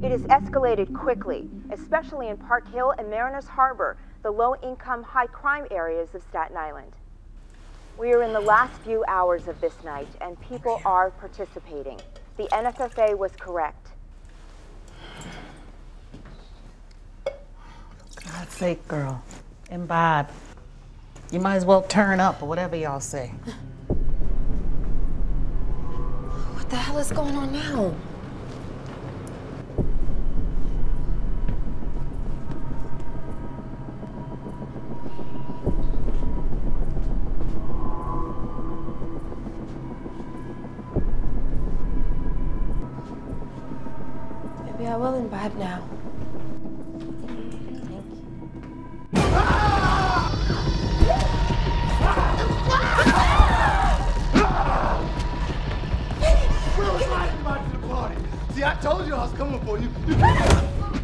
It has escalated quickly, especially in Park Hill and Mariners Harbor, the low-income, high-crime areas of Staten Island. We are in the last few hours of this night, and people are participating. The NFFA was correct. For God's sake, girl. Imbibe. You might as well turn up, or whatever y'all say. What the hell is going on now? Maybe I will imbibe now. See, I told you I was coming for you.